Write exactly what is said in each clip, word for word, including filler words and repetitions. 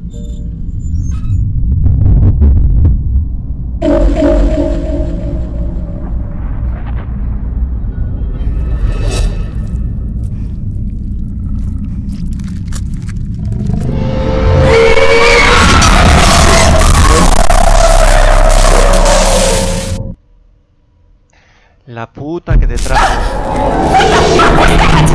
La puta que te trajo. What was that?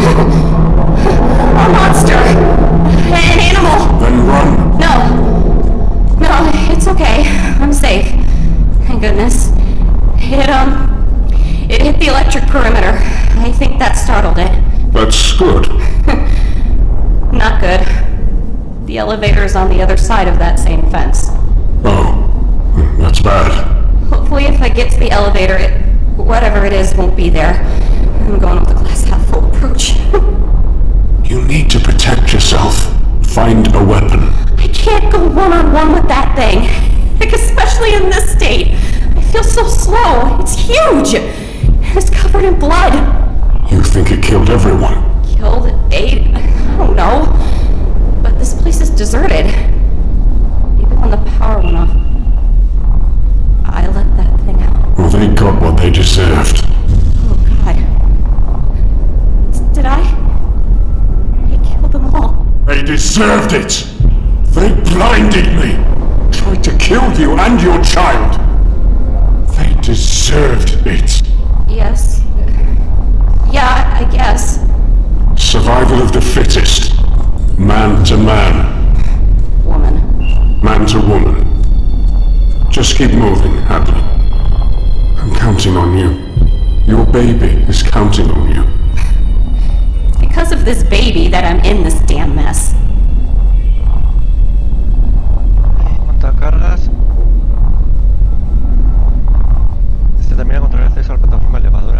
A monster! An animal! Then run! No. No, it's okay. I'm safe. Thank goodness. It, um... It hit the electric perimeter. I think that startled it. That's good. Not good. The elevator's on the other side of that same fence. Oh, that's bad. Hopefully if I get to the elevator, it... whatever it is won't be there. I'm going with a glass half full approach. You need to protect yourself. Find a weapon. I can't go one-on-one with that thing. Like, especially in this state. I feel so slow. It's huge. And it's covered in blood. You think it killed everyone? Killed? Ate? I don't know. But this place is deserted. Maybe when the power went off, I let that thing out. Well, they got what they deserved. Oh, God. Did I? I killed them all. They deserved it! They blinded me! Tried to kill you and your child! They deserved it! Yes. Yeah, I guess. Survival of the fittest. Man to man. Woman. Man to woman. Just keep moving, Hadley. I'm counting on you. Your baby is counting on you. It's because of this baby that I'm in this damn mess. Montacargas. Se termina de controlar el acceso a la plataforma elevadora.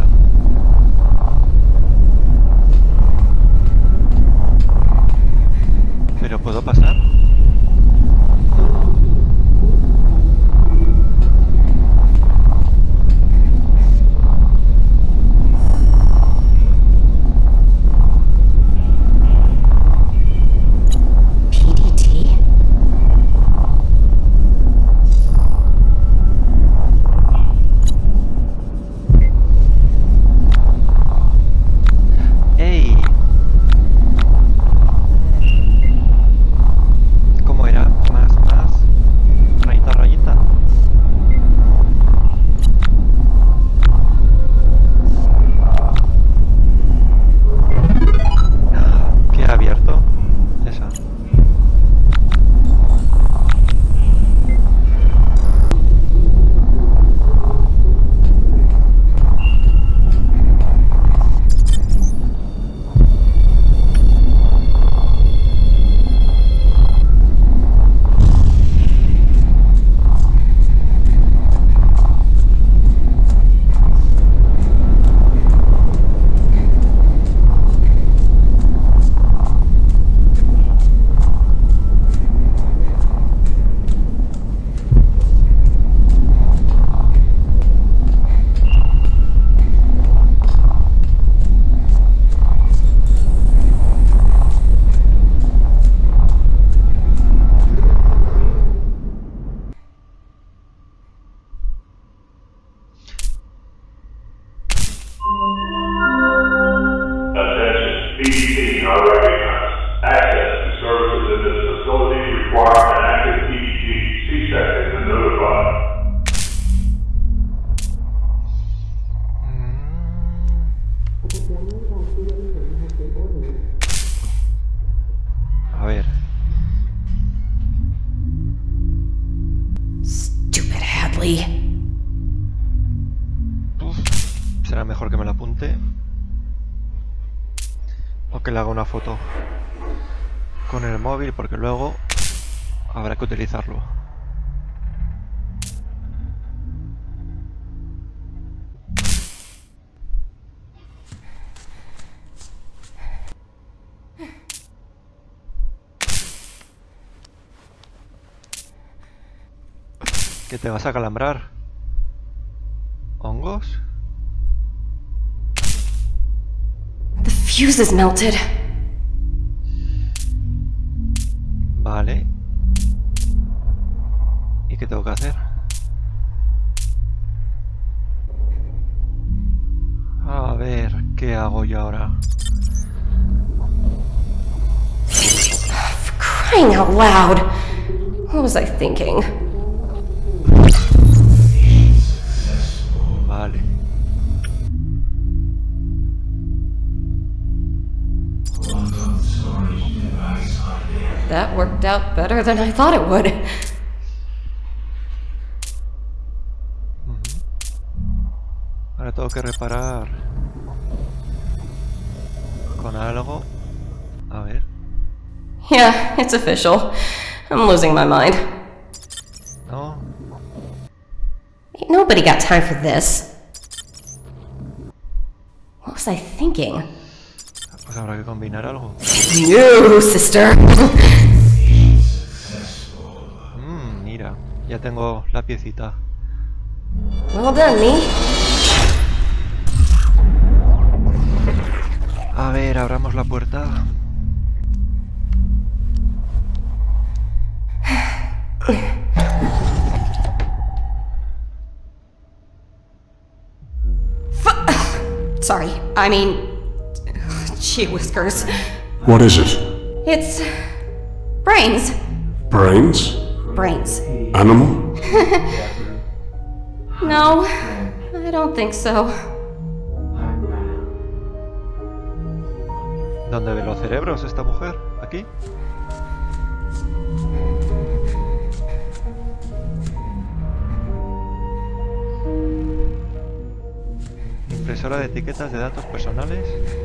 ¿Pero puedo pasar? A ver. Stupid Hadley. Uf, será mejor que me la apunte. O que le haga una foto con el móvil, porque luego habrá que utilizarlo. ¿Qué te vas a calambrar? ¿Hongos? The fuse is melted. Vale. ¿Y qué tengo que hacer? A ver, ¿qué hago yo ahora? Crying out loud! What was I thinking? Vale. That worked out better than I thought it would. Ahora tengo que reparar con algo. A ver. Yeah, it's official. I'm losing my mind. No. Ain't nobody got time for this. What was I thinking? Pues habrá que combinar algo. No, sister. Mmm, mira. Ya tengo la piecita. Well done, me. A ver, abramos la puerta. Sorry, I mean... Gee whiskers. What is it? It's... brains. Brains? Brains. Animal? No, I don't think so. ¿Dónde ve los cerebros esta mujer? ¿Aquí? Impresora de etiquetas de datos personales.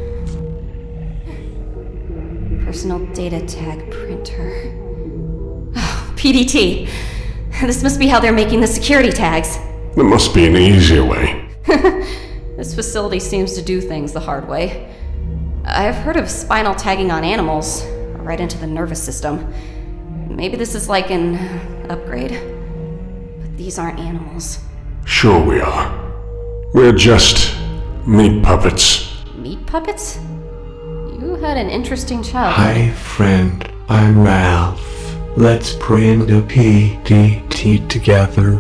Personal data tag printer. Oh, P D T. This must be how they're making the security tags. There must be an easier way. This facility seems to do things the hard way. I've heard of spinal tagging on animals, right into the nervous system. Maybe this is like an upgrade. But these aren't animals. Sure we are. We're just meat puppets. Meat puppets? You had an interesting childhood. Hi, friend. I'm Ralph. Let's print a P D T together.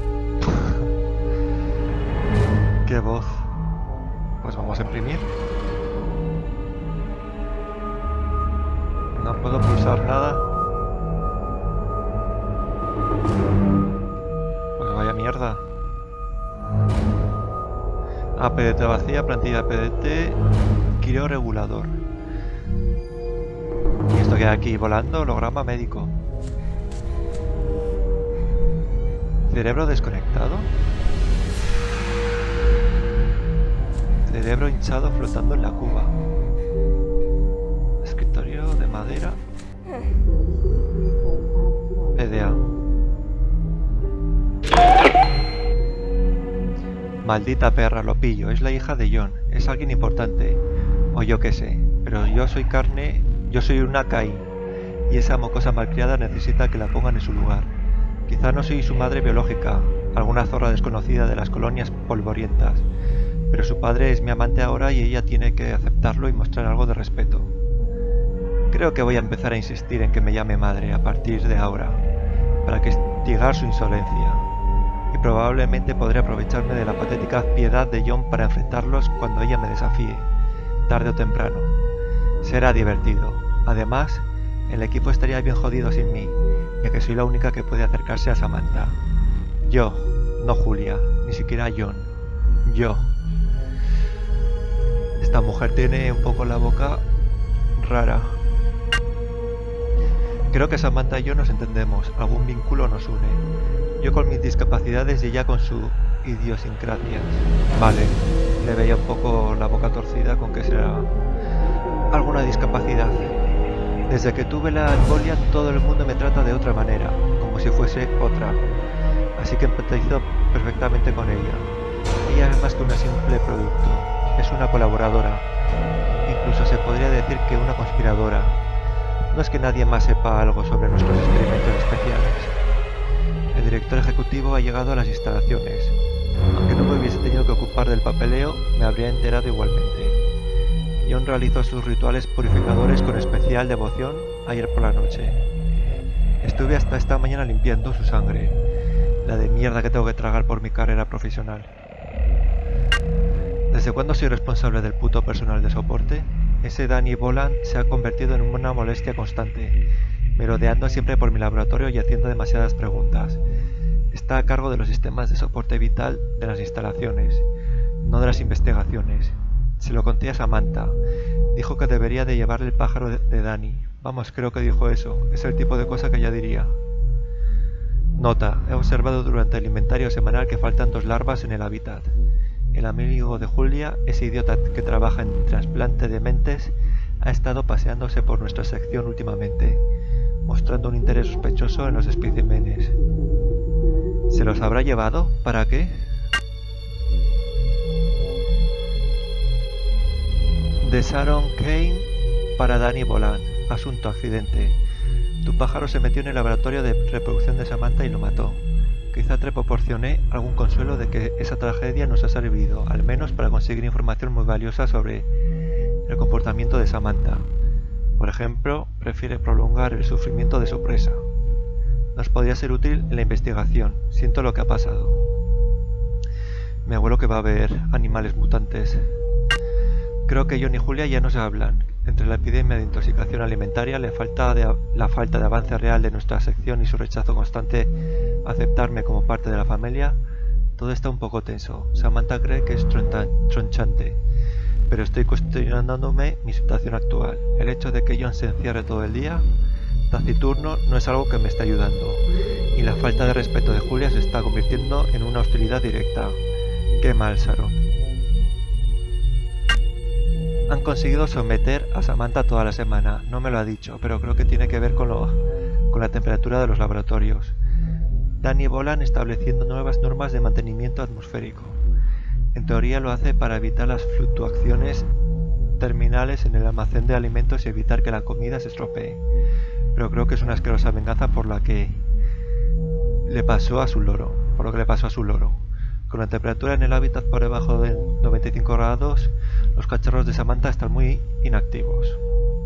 ¿Qué voz? Pues vamos a imprimir. No puedo pulsar nada. Pues vaya mierda. Ah, P D T vacía, plantilla P D T, quiro regulador. Y esto que hay aquí volando, holograma médico. Cerebro desconectado. Cerebro hinchado flotando en la cuba. Escritorio de madera. P D A. Maldita perra, lo pillo. Es la hija de John. Es alguien importante. O yo qué sé. Pero yo soy carne... Yo soy una Caín. Y esa mocosa malcriada necesita que la pongan en su lugar. Quizá no soy su madre biológica. Alguna zorra desconocida de las colonias polvorientas. Pero su padre es mi amante ahora y ella tiene que aceptarlo y mostrar algo de respeto. Creo que voy a empezar a insistir en que me llame madre a partir de ahora. Para castigar su insolencia. Y probablemente podré aprovecharme de la patética piedad de John para enfrentarlos cuando ella me desafíe, tarde o temprano. Será divertido. Además, el equipo estaría bien jodido sin mí, ya que soy la única que puede acercarse a Samantha. Yo, no Julia, ni siquiera John. Yo. Esta mujer tiene un poco la boca rara. Creo que Samantha y yo nos entendemos, algún vínculo nos une. Yo con mis discapacidades y ella con su idiosincrasia. Vale, le veía un poco la boca torcida con que será alguna discapacidad. Desde que tuve la embolia todo el mundo me trata de otra manera, como si fuese otra. Así que empatizo perfectamente con ella. Ella es más que una simple producto, es una colaboradora. Incluso se podría decir que una conspiradora. No es que nadie más sepa algo sobre nuestros experimentos especiales. El director ejecutivo ha llegado a las instalaciones. Aunque no me hubiese tenido que ocupar del papeleo, me habría enterado igualmente. John realizó sus rituales purificadores con especial devoción ayer por la noche. Estuve hasta esta mañana limpiando su sangre. la de mierda que tengo que tragar por mi carrera profesional. ¿Desde cuándo soy responsable del puto personal de soporte? Ese Danny Boland se ha convertido en una molestia constante, merodeando siempre por mi laboratorio y haciendo demasiadas preguntas. Está a cargo de los sistemas de soporte vital de las instalaciones, no de las investigaciones. Se lo conté a Samantha. Dijo que debería de llevarle el pájaro de, de Danny. Vamos, creo que dijo eso. Es el tipo de cosa que ella diría. Nota. He observado durante el inventario semanal que faltan dos larvas en el hábitat. El amigo de Julia, ese idiota que trabaja en trasplante de mentes, ha estado paseándose por nuestra sección últimamente, mostrando un interés sospechoso en los especímenes. ¿Se los habrá llevado? ¿Para qué? De Sharon Kane para Danny Boland. Asunto: accidente. Tu pájaro se metió en el laboratorio de reproducción de Samantha y lo mató. Quizá te proporcioné algún consuelo de que esa tragedia nos ha servido, al menos para conseguir información muy valiosa sobre el comportamiento de Samantha. Por ejemplo, prefiere prolongar el sufrimiento de su presa. Nos podría ser útil en la investigación. Siento lo que ha pasado. Me abuelo que va a haber animales mutantes. Creo que John y Julia ya no se hablan. Entre la epidemia de intoxicación alimentaria, la falta de, la falta de avance real de nuestra sección y su rechazo constante a aceptarme como parte de la familia, todo está un poco tenso. Samantha cree que es tronchante, pero estoy cuestionándome mi situación actual. El hecho de que John se encierre todo el día, taciturno, no es algo que me está ayudando, y la falta de respeto de Julia se está convirtiendo en una hostilidad directa. Qué mal, Sharon. Han conseguido someter a Samantha toda la semana. No me lo ha dicho, pero creo que tiene que ver con, lo, con la temperatura de los laboratorios. Danny Boland estableciendo nuevas normas de mantenimiento atmosférico. En teoría lo hace para evitar las fluctuaciones terminales en el almacén de alimentos y evitar que la comida se estropee. Pero creo que es una asquerosa venganza por la que le pasó a su loro. Por lo que le pasó a su loro. Con la temperatura en el hábitat por debajo de noventa y cinco grados, los cachorros de Samantha están muy inactivos.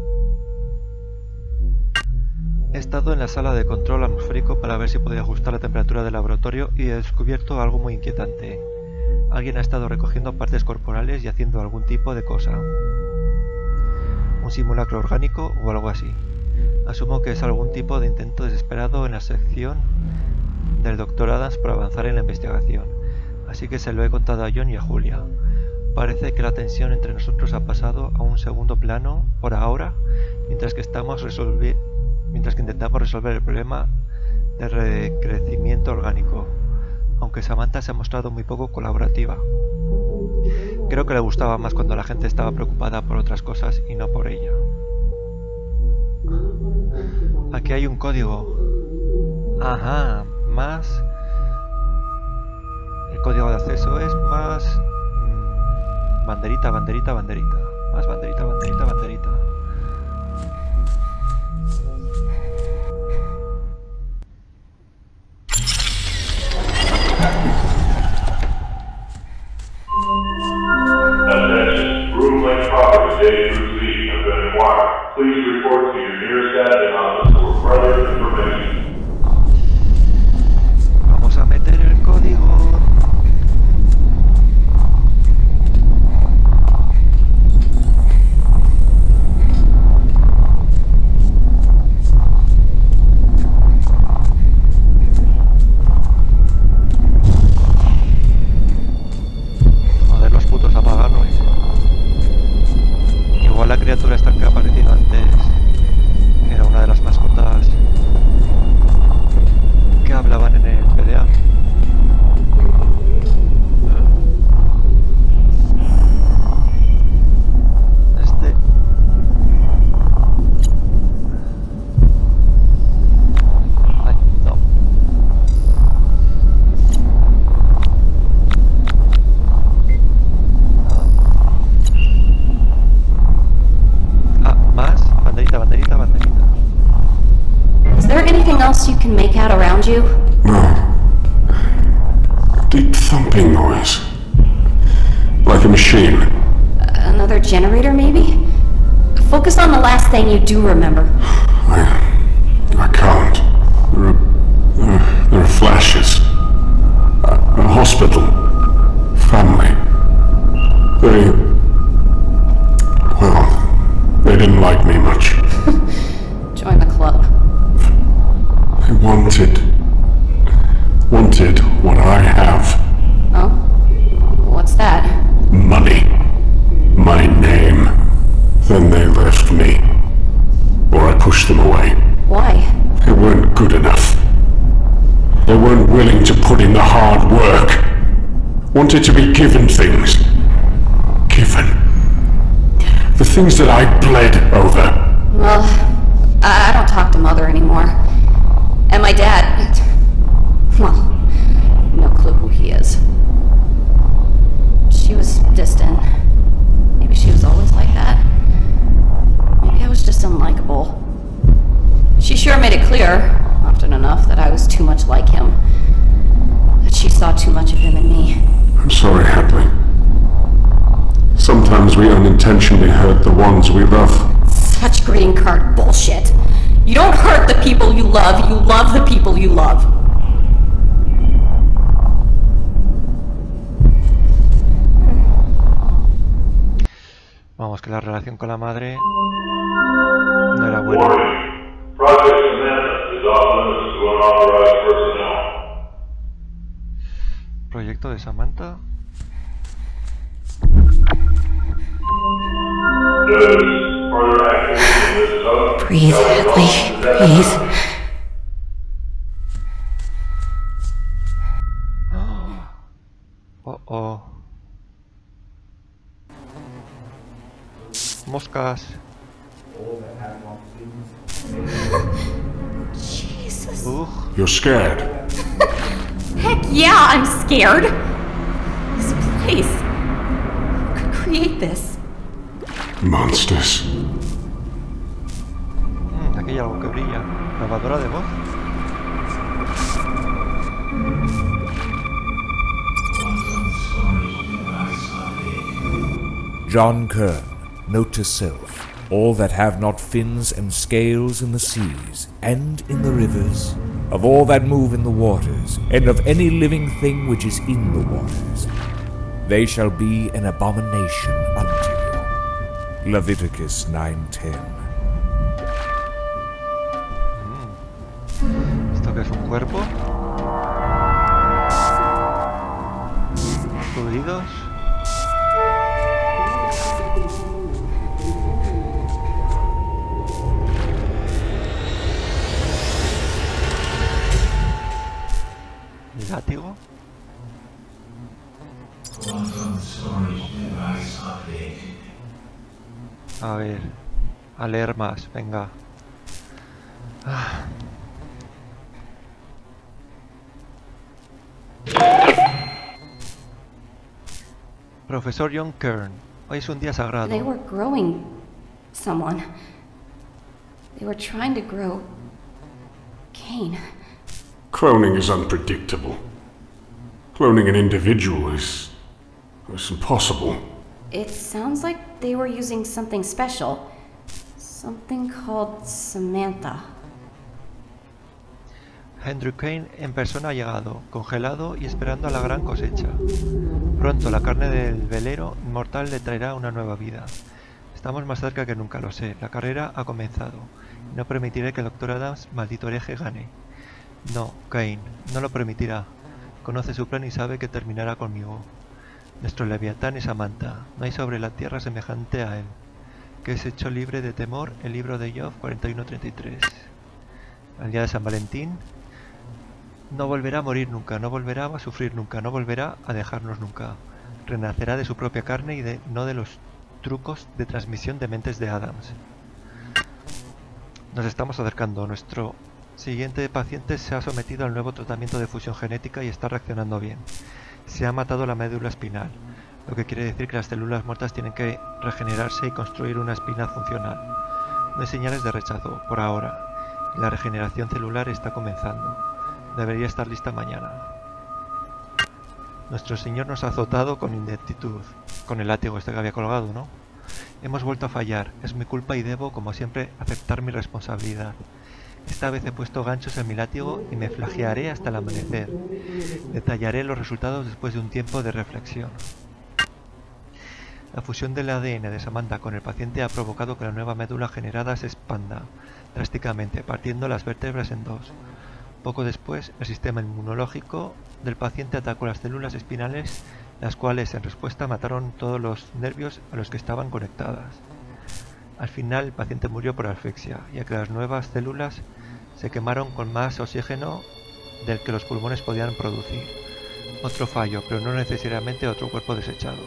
He estado en la sala de control atmosférico para ver si podía ajustar la temperatura del laboratorio y he descubierto algo muy inquietante. Alguien ha estado recogiendo partes corporales y haciendo algún tipo de cosa. Un simulacro orgánico o algo así. Asumo que es algún tipo de intento desesperado en la sección del doctor Adams para avanzar en la investigación. Así que se lo he contado a John y a Julia. Parece que la tensión entre nosotros ha pasado a un segundo plano por ahora, mientras que estamos resolvi- mientras que intentamos resolver el problema del recrecimiento orgánico, aunque Samantha se ha mostrado muy poco colaborativa. Creo que le gustaba más cuando la gente estaba preocupada por otras cosas y no por ella. Aquí hay un código. Ajá, más... El código de acceso es más... Mmm, banderita, banderita, banderita. Más banderita, banderita, banderita. Attention, room-length properties A through Z have been acquired. Please report to your nearest admin office for further information. Vamos a meter el código. Joder, los putos apaganos. Igual la criatura esta que ha aparecido antes era una de las mascotas que hablaban en el P D A. Este... Ay, no. Ah, más. Banderita, banderita, banderita. Is there anything else you can make out around you? No. Deep thumping noise. Like a machine. Another generator, maybe? Focus on the last thing you do remember. I... I can't. There are... There, there are flashes. wanted... wanted what I have. Oh? What's that? Money. My name. Then they left me. Or I pushed them away. Why? They weren't good enough. They weren't willing to put in the hard work. Wanted to be given things. Given. The things that I bled over. Well, I I don't talk to Mother anymore. And my dad... well, no clue who he is. She was distant. Maybe she was always like that. Maybe I was just unlikable. She sure made it clear, often enough, that I was too much like him. That she saw too much of him in me. I'm sorry, Hadley. Sometimes we unintentionally hurt the ones we love. Such greeting card bullshit. You don't hurt the people you love, you love the people you love. Vamos, que la relación con la madre no era buena. Warning. Project Samantha is off limits to unauthorized personnel. Proyecto de Samantha. Notice further activity in this zone. Breathe, Hadley, please. Oh, oh. Moscas. Jesus. Ugh. You're scared. Heck yeah, I'm scared. This place. Who could create this? Monsters. Mm, aquí hay algo que brilla. Grabadora de voz. John Kern, note to self, all that have not fins and scales in the seas, and in the rivers, of all that move in the waters, and of any living thing which is in the waters, they shall be an abomination unto you. Leviticus nine ten. ¿Esto qué es, un cuerpo? Fluidos. Látigo. A ver, a leer más, venga. Ah. Profesor John Kern, hoy es un día sagrado. They were growing someone. They were trying to grow Cain. Cloning is unpredictable. Cloning an individual is... is impossible. It sounds like they were using something special. Something called Samantha. Andrew Cain en persona ha llegado, congelado y esperando a la gran cosecha. Pronto la carne del velero inmortal le traerá una nueva vida. Estamos más cerca que nunca, lo sé. La carrera ha comenzado. No permitiré que el doctor Adams, maldito hereje, gane. No, Cain, no lo permitirá. Conoce su plan y sabe que terminará conmigo. Nuestro Leviatán es Samantha. No hay sobre la tierra semejante a él. Que es hecho libre de temor, el libro de Job cuarenta y uno treinta y tres. Al día de San Valentín, no volverá a morir nunca, no volverá a sufrir nunca, no volverá a dejarnos nunca. Renacerá de su propia carne y de, no de los trucos de transmisión de mentes de Adams. Nos estamos acercando. Nuestro siguiente paciente se ha sometido al nuevo tratamiento de fusión genética y está reaccionando bien. Se ha matado la médula espinal, lo que quiere decir que las células muertas tienen que regenerarse y construir una espina funcional. No hay señales de rechazo, por ahora. La regeneración celular está comenzando. Debería estar lista mañana. Nuestro Señor nos ha azotado con ineptitud. Con el látigo este que había colgado, ¿no? Hemos vuelto a fallar. Es mi culpa y debo, como siempre, aceptar mi responsabilidad. Esta vez he puesto ganchos en mi látigo y me flagearé hasta el amanecer. Detallaré los resultados después de un tiempo de reflexión. La fusión del A D N de Samantha con el paciente ha provocado que la nueva médula generada se expanda drásticamente, partiendo las vértebras en dos. Poco después, el sistema inmunológico del paciente atacó las células espinales, las cuales en respuesta mataron todos los nervios a los que estaban conectadas. Al final, el paciente murió por asfixia, ya que las nuevas células se quemaron con más oxígeno del que los pulmones podían producir. Otro fallo, pero no necesariamente otro cuerpo desechado.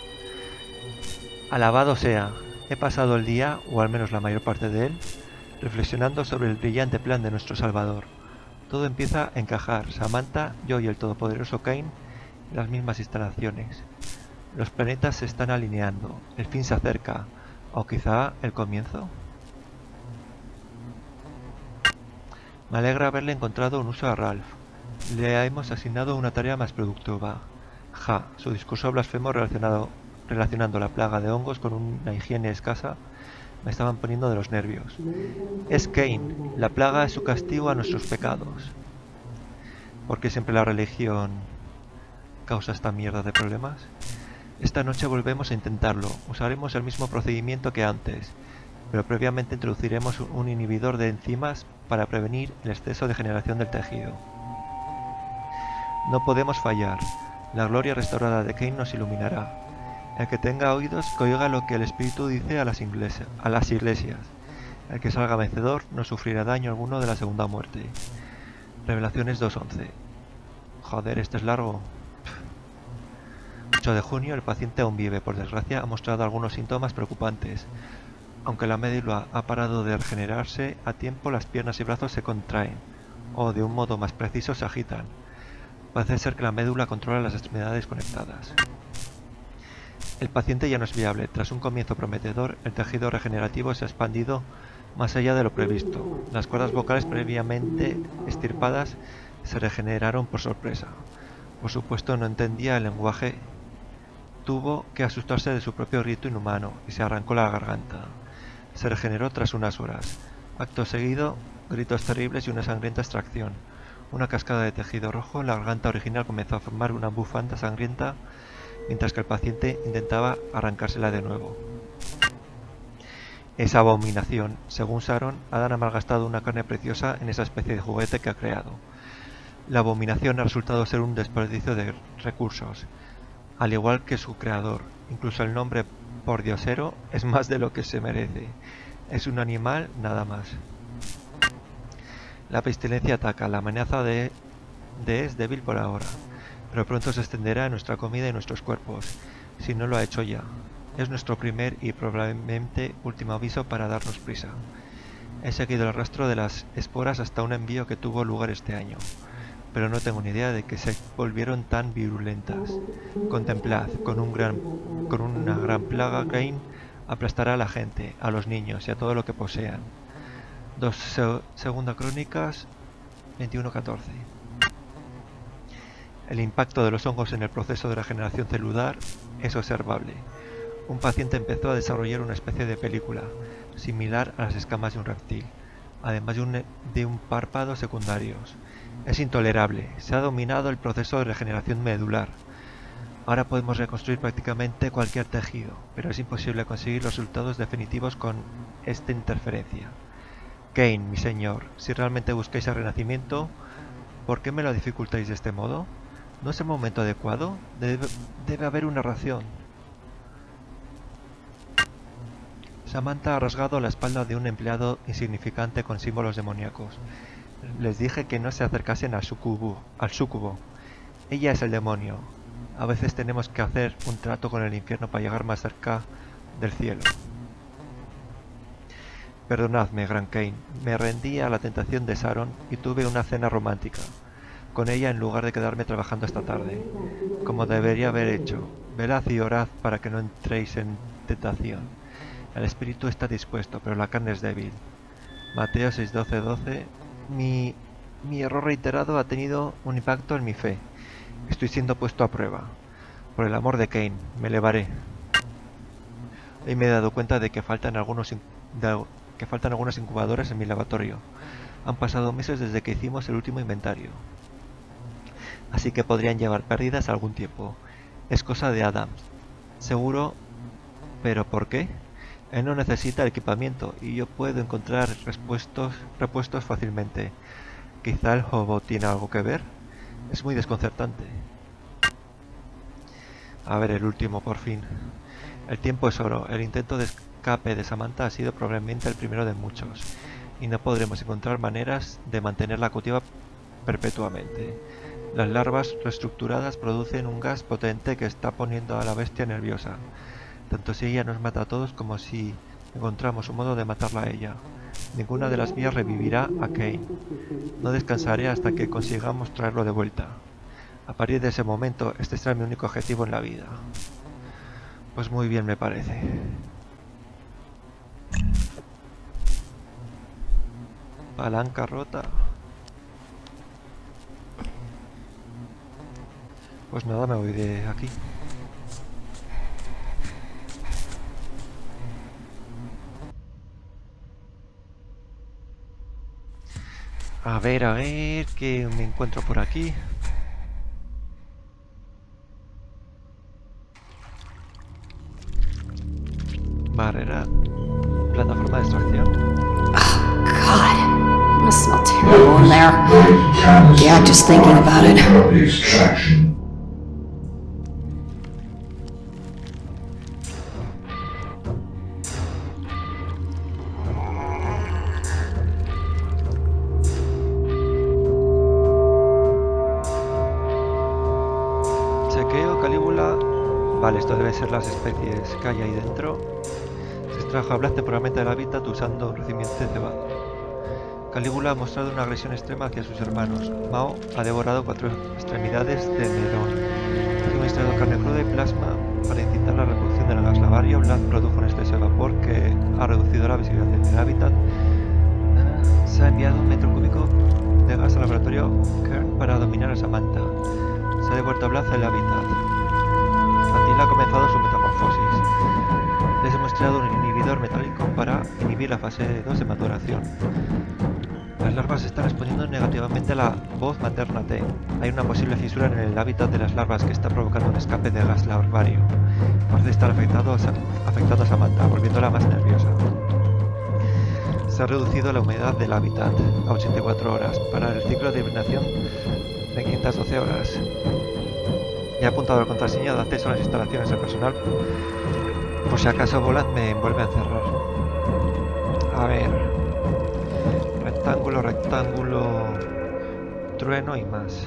Alabado sea, he pasado el día, o al menos la mayor parte de él, reflexionando sobre el brillante plan de nuestro Salvador. Todo empieza a encajar, Samantha, yo y el todopoderoso Kane en las mismas instalaciones. Los planetas se están alineando, el fin se acerca, o quizá el comienzo. Me alegra haberle encontrado un uso a Ralph. Le hemos asignado una tarea más productiva. Ja, su discurso blasfemo relacionado, relacionando la plaga de hongos con una higiene escasa me estaban poniendo de los nervios. Es Kane, la plaga es su castigo a nuestros pecados. ¿Por qué siempre la religión causa esta mierda de problemas? Esta noche volvemos a intentarlo. Usaremos el mismo procedimiento que antes, pero previamente introduciremos un inhibidor de enzimas para prevenir el exceso de generación del tejido. No podemos fallar. La gloria restaurada de Kane nos iluminará. El que tenga oídos, que oiga lo que el Espíritu dice a las, iglesias, a las iglesias. El que salga vencedor no sufrirá daño alguno de la segunda muerte. Revelaciones dos once. Joder, este es largo. ocho de junio, el paciente aún vive. Por desgracia, ha mostrado algunos síntomas preocupantes. Aunque la médula ha parado de regenerarse a tiempo, las piernas y brazos se contraen, o de un modo más preciso se agitan. Parece ser que la médula controla las extremidades conectadas. El paciente ya no es viable. Tras un comienzo prometedor, el tejido regenerativo se ha expandido más allá de lo previsto. Las cuerdas vocales previamente estirpadas se regeneraron por sorpresa. Por supuesto, no entendía el lenguaje. Tuvo que asustarse de su propio rito inhumano y se arrancó la garganta. Se regeneró tras unas horas. Acto seguido, gritos terribles y una sangrienta extracción. Una cascada de tejido rojo en la garganta original comenzó a formar una bufanda sangrienta mientras que el paciente intentaba arrancársela de nuevo. Esa abominación. Según Sharon, Adam ha malgastado una carne preciosa en esa especie de juguete que ha creado. La abominación ha resultado ser un desperdicio de recursos, al igual que su creador. Incluso el nombre pordiosero es más de lo que se merece. Es un animal nada más. La pestilencia ataca. La amenaza de, de es débil por ahora, pero pronto se extenderá a nuestra comida y nuestros cuerpos, si no lo ha hecho ya. Es nuestro primer y probablemente último aviso para darnos prisa. He seguido el rastro de las esporas hasta un envío que tuvo lugar este año, pero no tengo ni idea de que se volvieron tan virulentas. Contemplad, con, un gran, con una gran plaga, Kane aplastará a la gente, a los niños y a todo lo que posean. Dos se Segunda Crónicas veintiuno catorce. El impacto de los hongos en el proceso de regeneración celular es observable. Un paciente empezó a desarrollar una especie de película, similar a las escamas de un reptil, además de un, de un párpado secundarios. Es intolerable. Se ha dominado el proceso de regeneración medular. Ahora podemos reconstruir prácticamente cualquier tejido, pero es imposible conseguir los resultados definitivos con esta interferencia. Kane, mi señor, si realmente buscáis el renacimiento, ¿por qué me lo dificultáis de este modo? ¿No es el momento adecuado? Debe, debe haber una razón. Samantha ha rasgado la espalda de un empleado insignificante con símbolos demoníacos. Les dije que no se acercasen al sucubo, al sucubo. Ella es el demonio. A veces tenemos que hacer un trato con el infierno para llegar más cerca del cielo. Perdonadme, Gran Kane. Me rendí a la tentación de Sharon y tuve una cena romántica con ella en lugar de quedarme trabajando esta tarde, como debería haber hecho. Velad y orad para que no entréis en tentación. El espíritu está dispuesto, pero la carne es débil. Mateo seis doce doce. Mi, mi error reiterado ha tenido un impacto en mi fe. Estoy siendo puesto a prueba. Por el amor de Kane, me elevaré. Hoy me he dado cuenta de que faltan algunos de, que faltan algunas incubadoras en mi laboratorio. Han pasado meses desde que hicimos el último inventario, así que podrían llevar perdidas algún tiempo. Es cosa de Adam, seguro. ¿Pero por qué? Él no necesita equipamiento y yo puedo encontrar repuestos, repuestos fácilmente. Quizá el hobo tiene algo que ver. Es muy desconcertante. A ver, el último, por fin. El tiempo es oro. El intento de escape de Samantha ha sido probablemente el primero de muchos. Y no podremos encontrar maneras de mantenerla cautiva perpetuamente. Las larvas reestructuradas producen un gas potente que está poniendo a la bestia nerviosa. Tanto si ella nos mata a todos como si encontramos un modo de matarla a ella. Ninguna de las mías revivirá a Kane. No descansaré hasta que consigamos traerlo de vuelta. A partir de ese momento, este será mi único objetivo en la vida. Pues muy bien, me parece. Palanca rota. Pues nada, me voy de aquí. A ver, a ver, ¿qué me encuentro por aquí? Barrera. Plataforma de extracción. Oh, God. It must smell terrible in there. Yeah, just thinking about it. Chequeo, Calígula. Vale, esto debe ser las especies que hay ahí dentro. Se extrajo hablar temporalmente del hábitat usando un recipiente cebado. Calígula ha mostrado una agresión extrema hacia sus hermanos. Mao ha devorado cuatro extremidades de Nerón. Ha suministrado carne cruda y plasma para incitar la reproducción del gas lavario. Vlad produjo un exceso de vapor que ha reducido la visibilidad del hábitat. Se ha enviado un metro cúbico de gas al laboratorio Kern para dominar a Samantha. Se ha devuelto a Vlad el hábitat. Attila ha comenzado su metamorfosis. Les hemos creado un inhibidor metálico para inhibir la fase dos de maduración. Las larvas están respondiendo negativamente a la voz materna T. Hay una posible fisura en el hábitat de las larvas que está provocando un escape de gas larvario. Parece estar afectado a, afectado a Samantha, volviéndola más nerviosa. Se ha reducido la humedad del hábitat a ochenta y cuatro horas para el ciclo de hibernación de quinientas doce horas. Ya he apuntado la contraseña de acceso a las instalaciones del personal, por si acaso Vlad me vuelve a encerrar. A ver, rectángulo, rectángulo, trueno y más.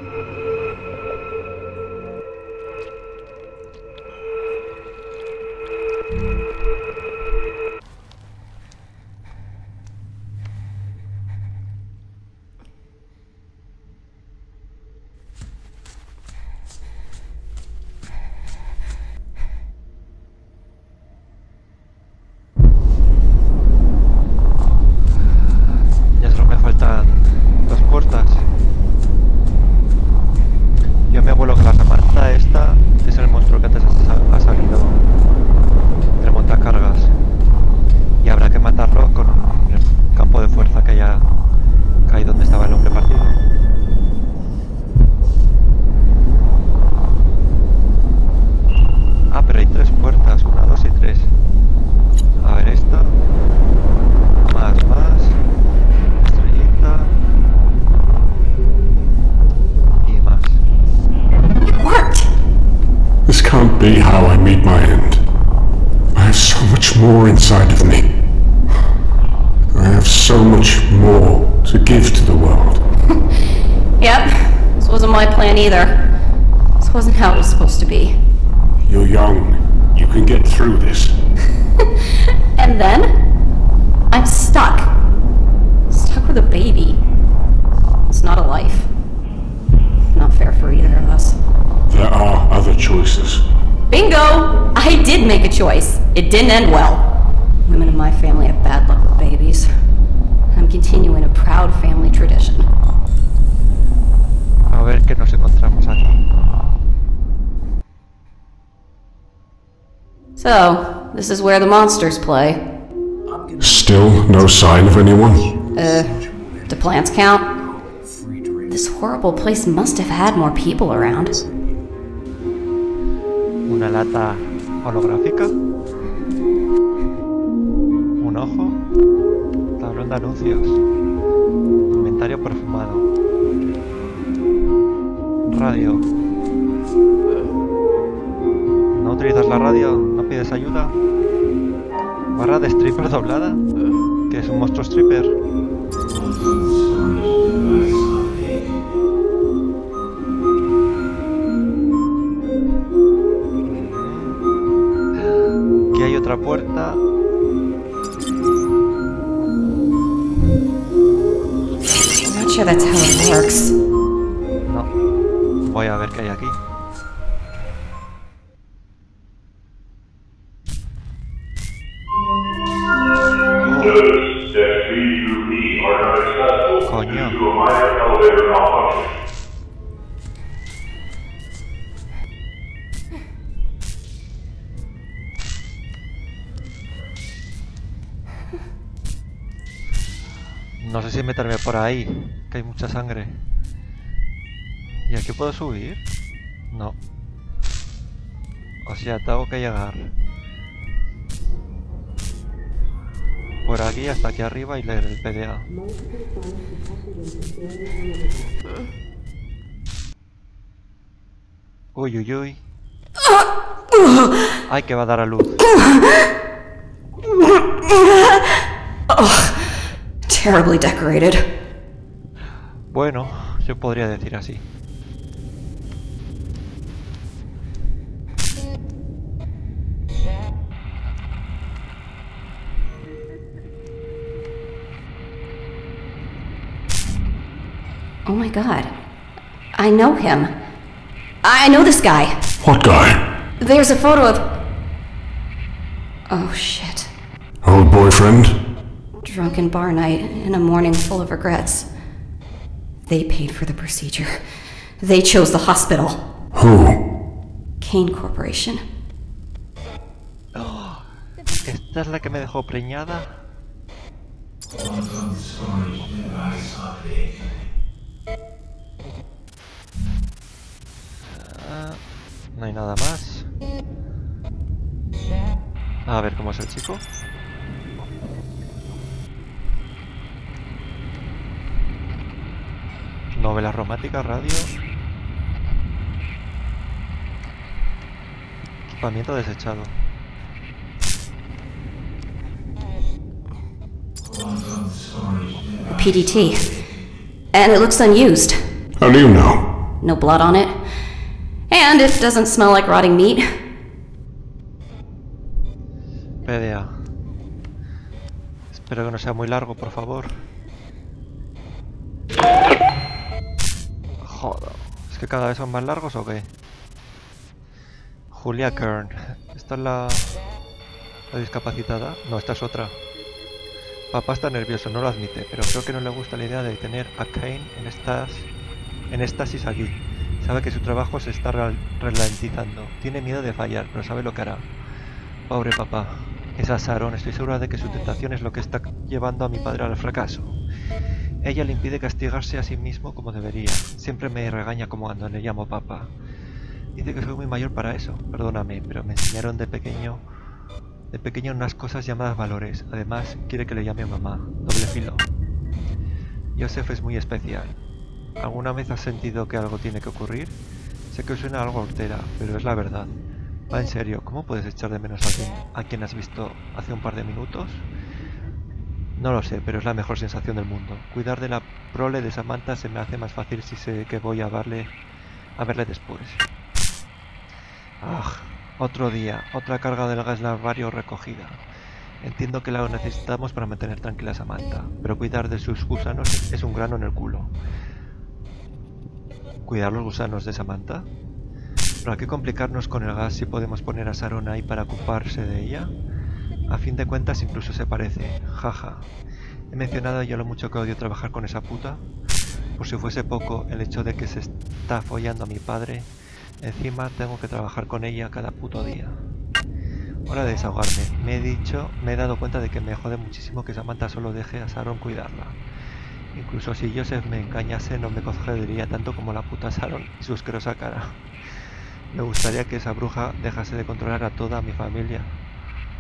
Be how I meet my end. I have so much more inside of me. I have so much more to give to the world. Yep, this wasn't my plan either. This wasn't how it was supposed to be. You're young. You can get through this. And then, I'm stuck. Stuck with a baby. It's not a life. Not fair for either of us. There are other choices. Bingo! I did make a choice. It didn't end well. Women in my family have bad luck with babies. I'm continuing a proud family tradition. A ver qué nos encontramos aquí. So, this is where the monsters play. Still no sign of anyone? Uh, do plants count? This horrible place must have had more people around. Una lata holográfica. Un ojo. Tablón de anuncios. Inventario perfumado. fumado. Radio. ¿No utilizas la radio? ¿No pides ayuda? ¿Barra de stripper doblada? ¿Que es un monstruo stripper? Aquí hay otra puerta. I'm not sure that's how it works. No. Voy a ver qué hay aquí. Notice that B through E are not accessible Coño. due to a minor elevator malfunction. No sé si meterme por ahí, que hay mucha sangre. ¿Y aquí puedo subir? No. O sea, tengo que llegar por aquí hasta aquí arriba y leer el P D A. Uy, uy, uy. Ay, que va a dar a luz. Terribly decorated. Bueno, yo podría decir así. Oh my god. I know him. I know this guy. What guy? There's a photo of... Oh shit. Old boyfriend? Drunken bar night and a morning full of regrets. They paid for the procedure. They chose the hospital. Who? Kane Corporation. Oh, ¿esta es la que me dejó preñada? Ah, no hay nada más. A ver cómo es el chico. Novelas románticas, radio. Equipamiento desechado. P D T. And it looks unused. How do you know? No blood on it. And it doesn't smell like rotting meat. P D A. Espero que no sea muy largo, por favor. Joder. ¿Es que cada vez son más largos o qué? Julia Kern. ¿Esta es la... la discapacitada? No, esta es otra. Papá está nervioso, no lo admite, pero creo que no le gusta la idea de tener a Kane en estas... en éxtasis aquí. Sabe que su trabajo se está ralentizando. Tiene miedo de fallar, pero sabe lo que hará. Pobre papá. Esa Sharon, estoy segura de que su tentación es lo que está llevando a mi padre al fracaso. Ella le impide castigarse a sí mismo como debería. Siempre me regaña como cuando le llamo papá. Dice que soy muy mayor para eso. Perdóname, pero me enseñaron de pequeño... de pequeño unas cosas llamadas valores. Además, quiere que le llame mamá. Doble filo. Joseph es muy especial. ¿Alguna vez has sentido que algo tiene que ocurrir? Sé que suena algo hortera, pero es la verdad. Va en serio, ¿cómo puedes echar de menos a quien, a quien has visto hace un par de minutos? No lo sé, pero es la mejor sensación del mundo. Cuidar de la prole de Samantha se me hace más fácil si sé que voy a verle, a verle después. Ah, otro día, otra carga del gas larvario recogida. Entiendo que la necesitamos para mantener tranquila a Samantha, pero cuidar de sus gusanos es un grano en el culo. ¿Cuidar los gusanos de Samantha? ¿Para qué complicarnos con el gas si podemos poner a Sharon ahí para ocuparse de ella? A fin de cuentas incluso se parece, jaja. He mencionado ya lo mucho que odio trabajar con esa puta. Por si fuese poco, el hecho de que se está follando a mi padre, encima tengo que trabajar con ella cada puto día. Hora de desahogarme. Me he dicho, me he dado cuenta de que me jode muchísimo que Samantha solo deje a Sharon cuidarla. Incluso si Joseph me engañase no me jodería tanto como la puta Sharon y su asquerosa cara. Me gustaría que esa bruja dejase de controlar a toda mi familia.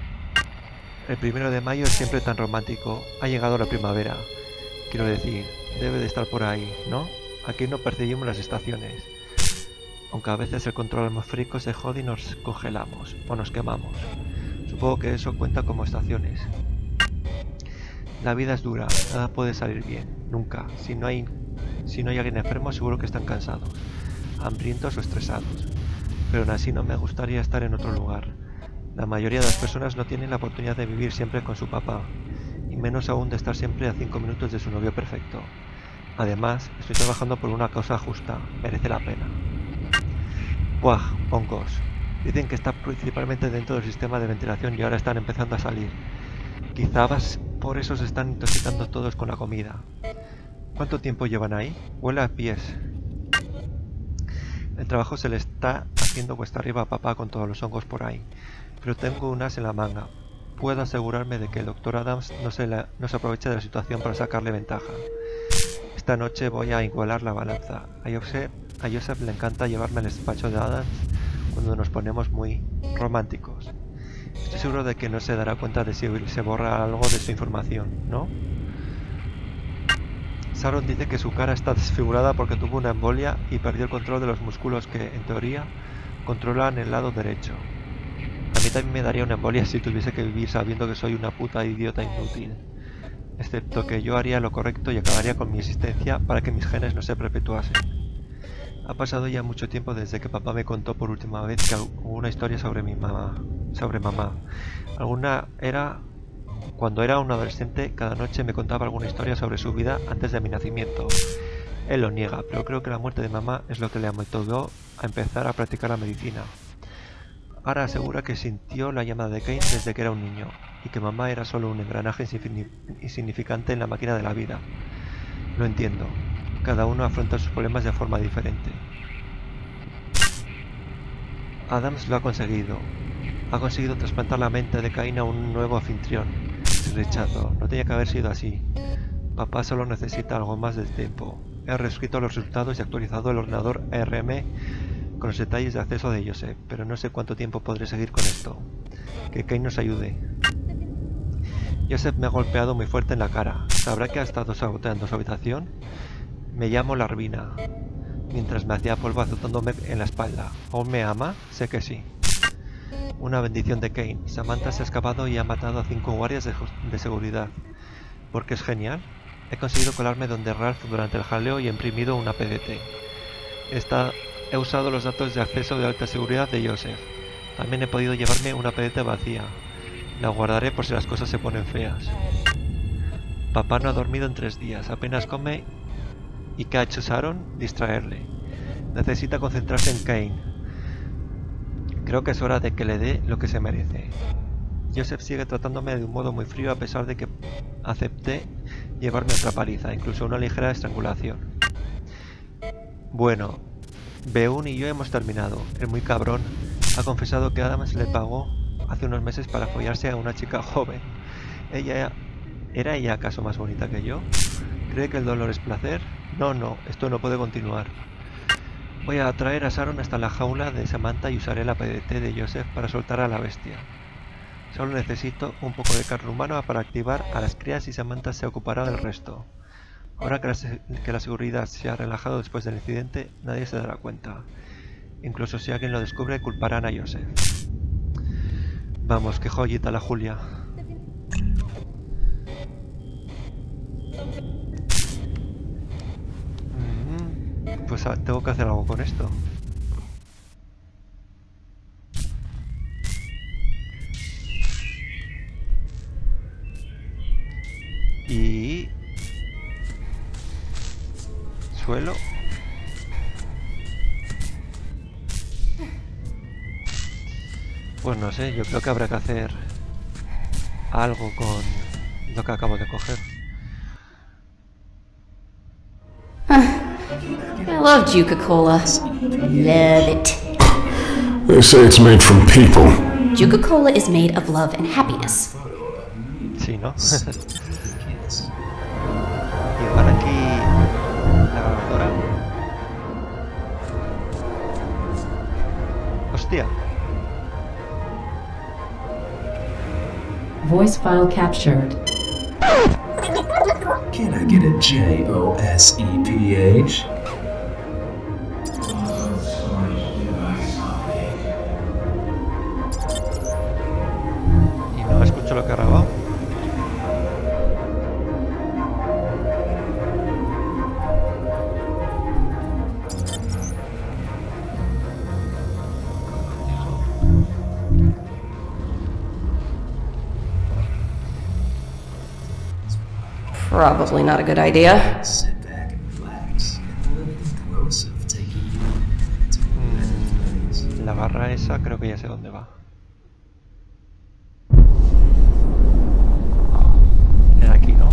El primero de mayo es siempre tan romántico. Ha llegado la primavera. Quiero decir, debe de estar por ahí, ¿no? Aquí no percibimos las estaciones. Aunque a veces el control atmosférico se jode y nos congelamos o nos quemamos. Supongo que eso cuenta como estaciones. La vida es dura, nada puede salir bien, nunca. Si no hay, si no hay alguien enfermo, seguro que están cansados, hambrientos o estresados. Pero aún así no me gustaría estar en otro lugar. La mayoría de las personas no tienen la oportunidad de vivir siempre con su papá, y menos aún de estar siempre a cinco minutos de su novio perfecto. Además, estoy trabajando por una causa justa, merece la pena. Buah, hongos. Dicen que está principalmente dentro del sistema de ventilación y ahora están empezando a salir. Quizás por eso se están intoxicando todos con la comida. ¿Cuánto tiempo llevan ahí? Huele a pies. El trabajo se le está haciendo cuesta arriba a papá con todos los hongos por ahí. Pero tengo un as en la manga. Puedo asegurarme de que el doctor Adams no se, la, no se aproveche de la situación para sacarle ventaja. Esta noche voy a igualar la balanza. A Joseph, a Joseph le encanta llevarme al despacho de Adams cuando nos ponemos muy románticos. Estoy seguro de que no se dará cuenta de si se borra algo de su información, ¿no? Sharon dice que su cara está desfigurada porque tuvo una embolia y perdió el control de los músculos que, en teoría, controlan el lado derecho. A mí también me daría una embolia si tuviese que vivir sabiendo que soy una puta idiota inútil. Excepto que yo haría lo correcto y acabaría con mi existencia para que mis genes no se perpetuasen. Ha pasado ya mucho tiempo desde que papá me contó por última vez que hubo una historia sobre mi mamá. Sobre mamá. Alguna era... Cuando era un adolescente, cada noche me contaba alguna historia sobre su vida antes de mi nacimiento. Él lo niega, pero creo que la muerte de mamá es lo que le motivó a empezar a practicar la medicina. Ahora asegura que sintió la llamada de Kane desde que era un niño, y que mamá era solo un engranaje insignificante en la máquina de la vida. Lo entiendo. Cada uno afronta sus problemas de forma diferente. Adams lo ha conseguido. Ha conseguido trasplantar la mente de Cain a un nuevo anfitrión. Se rechazó. No tenía que haber sido así. Papá solo necesita algo más de tiempo. He reescrito los resultados y actualizado el ordenador A R M con los detalles de acceso de Joseph, pero no sé cuánto tiempo podré seguir con esto. Que Cain nos ayude. Joseph me ha golpeado muy fuerte en la cara. ¿Sabrá que ha estado saboteando su habitación? Me llamo Larvina. Mientras me hacía polvo azotándome en la espalda. ¿Aún me ama? Sé que sí. Una bendición de Kane. Samantha se ha escapado y ha matado a cinco guardias de, de seguridad. ¿Por qué es genial? He conseguido colarme donde Ralph durante el jaleo y he imprimido una P D T. Esta, he usado los datos de acceso de alta seguridad de Joseph. También he podido llevarme una P D T vacía. La guardaré por si las cosas se ponen feas. Papá no ha dormido en tres días. Apenas come. ¿Y qué ha hecho Sharon? Distraerle. Necesita concentrarse en Kane. Creo que es hora de que le dé lo que se merece. Joseph sigue tratándome de un modo muy frío a pesar de que acepté llevarme otra paliza, incluso una ligera estrangulación. Bueno, Beun y yo hemos terminado. El muy cabrón ha confesado que Adams le pagó hace unos meses para follarse a una chica joven. Ella... ¿Era ella acaso más bonita que yo? ¿Cree que el dolor es placer? No, no, esto no puede continuar. Voy a traer a Sharon hasta la jaula de Samantha y usaré la P D T de Joseph para soltar a la bestia. Solo necesito un poco de carne humana para activar a las crías y Samantha se ocupará del resto. Ahora que la, que la seguridad se ha relajado después del incidente, nadie se dará cuenta. Incluso si alguien lo descubre, culparán a Joseph. Vamos, qué joyita la Julia. Pues tengo que hacer algo con esto. Y... suelo. Pues no sé, yo creo que habrá que hacer algo con lo que acabo de coger. I love Juca-Cola. Love it. They say it's made from people. Juca-Cola is made of love and happiness. Sí, ¿no? Igual aquí la grabadora. Hostia. Voice file captured. Can I get a J O S E P H? Y no escucho lo que ha grabado. Probably not a good idea. Sit back and relax. And let the gross of taking Mm, la barra esa creo que ya sé dónde va. Era aquí, ¿no?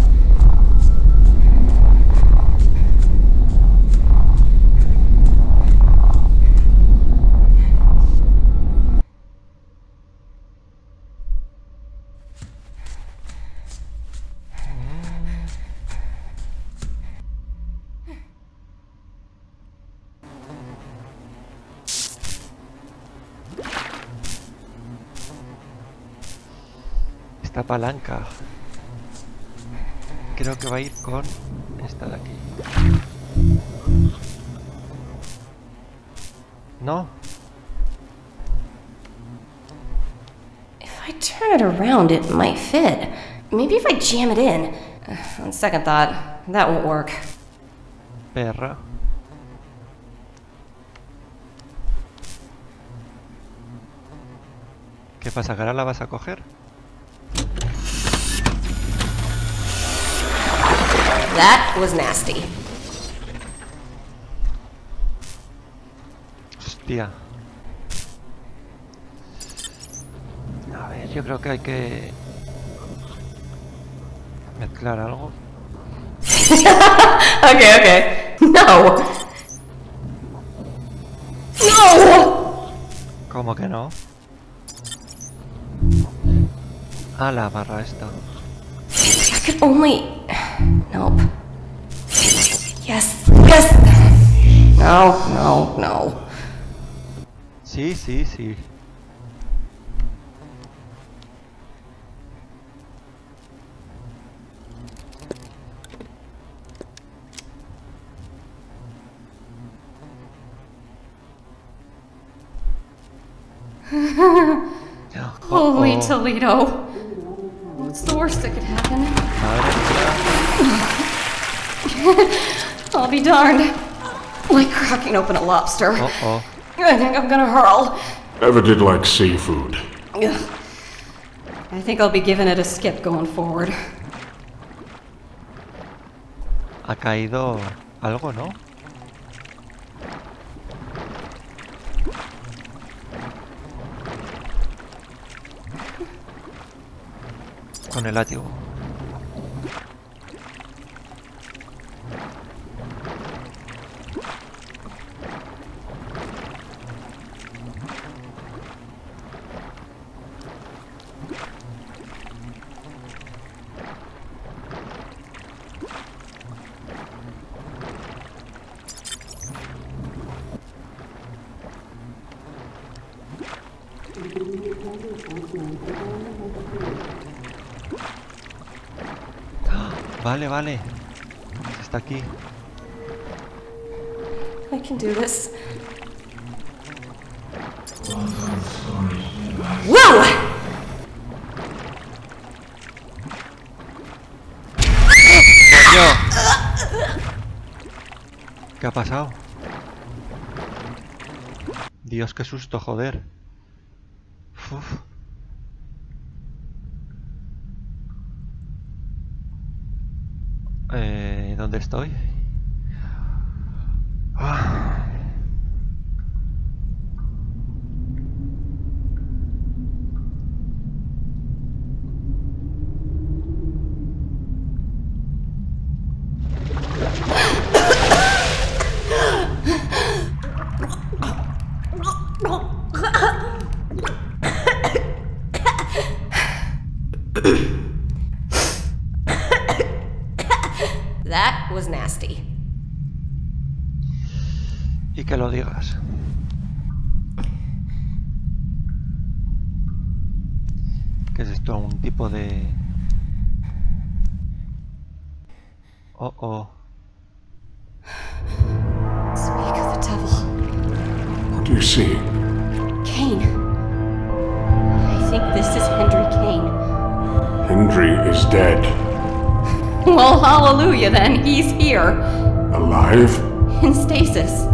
Esta palanca creo que va a ir con esta de aquí. No. If I turn it around, it might fit. Maybe if I jam it in. Uh, on second thought, that won't work. Perra. ¿Qué pasa? ¿Que ahora la vas a coger? That was nasty. Hostia. A ver, yo creo que hay que mezclar algo. Okay, okay. No! No! ¿Cómo que no? Ah, la barra esta. I could only... Nope. Yes, yes! No, no, no. Sí, sí, sí. Holy Oh, oh. Toledo. What's the worst that could happen? Madre mía. I'll be darned. Like cracking open a lobster. Oh, oh. I think I'm gonna hurl. Never did like seafood. Ugh. I think I'll be giving it a skip going forward. Ha caído algo, ¿no? Con el látigo. Vale, vale. Está aquí. I can do this. Whoa! ¡Coño! ¿Qué ha pasado? Dios, qué susto, joder. Uf. Eh, ¿dónde estoy? Ah. That was nasty. Y que lo digas. ¿Qué es esto? ¿Un tipo de...? Oh, oh. Speak of the devil. What do you see? Kane. I think this is Hendry Kane. Hendry is dead. Well, hallelujah then. He's here. Alive? In stasis.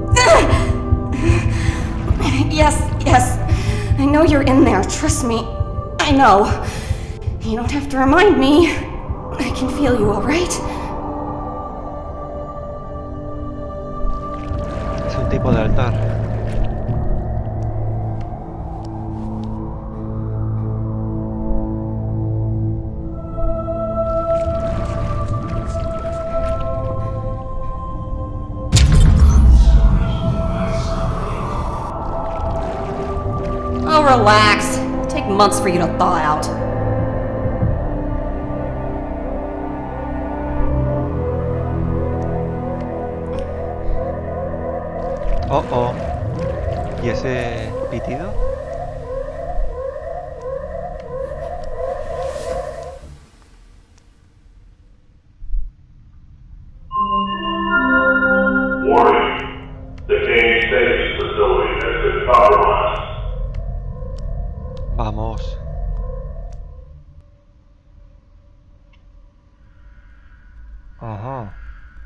Yes, yes. I know you're in there. Trust me. I know. You don't have to remind me. I can feel you, all right? Es un tipo de altar. Oh, relax. It'll take months for you to thaw out. Oh, oh. ¿Y ese pitido? Warning. The Kane Stasis facility has been compromised. Vamos. Ajá.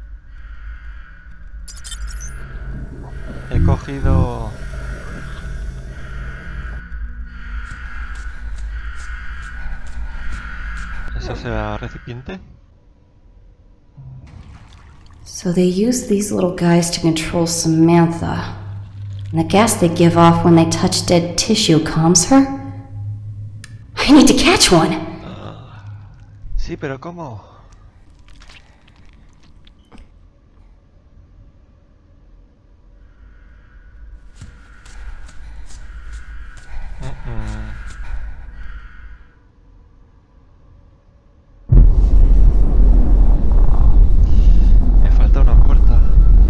He cogido... ¿Eso será recipiente? So they use these little guys to control Samantha. And the gas they give off when they touch dead tissue calms her? I need to catch one! Uh, sí, pero ¿cómo? Uh-uh. Me falta una puerta.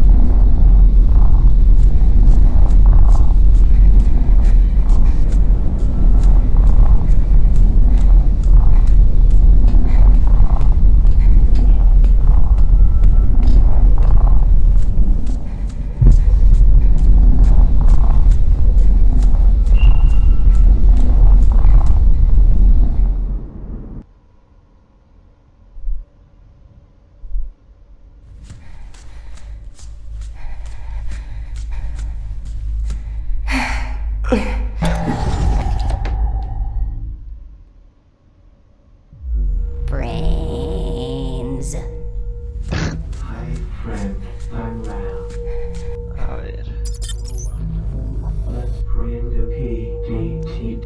Brains. Hi, friend. I'm Ralph. A ver. Let's bring the P D T.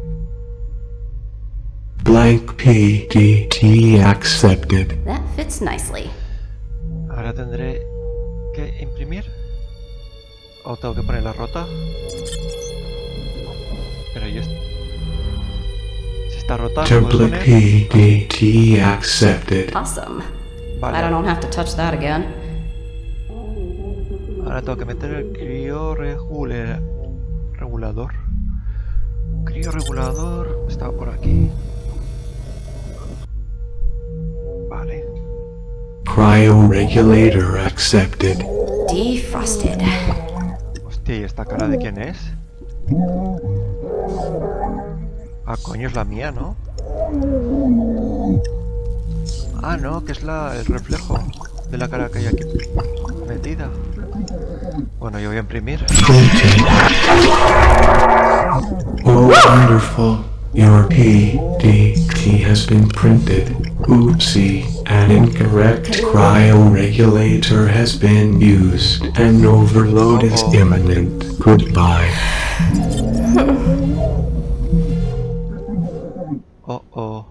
Blank P D T accepted. That fits nicely. Ahora tendré que imprimir. ¿O tengo que ponerla rota? Pero yo... Si está rota, ¿lo puedo Template poner? P D T accepted. Awesome. Vale. Glad I don't have to touch that again. Ahora tengo que meter el crío regula... regulador. Crío regulador está por aquí. Vale. Cryoregulator accepted. Defrosted. Hostia, ¿y esta cara de quién es? Ah, coño, es la mía, ¿no? Ah, no, que es la, el reflejo de la cara que hay aquí metida. Bueno, yo voy a imprimir. Oh, wonderful. Your P D T has been printed. Oopsie. An incorrect cryoregulator has been used. An overload is imminent. Goodbye. Oh, oh.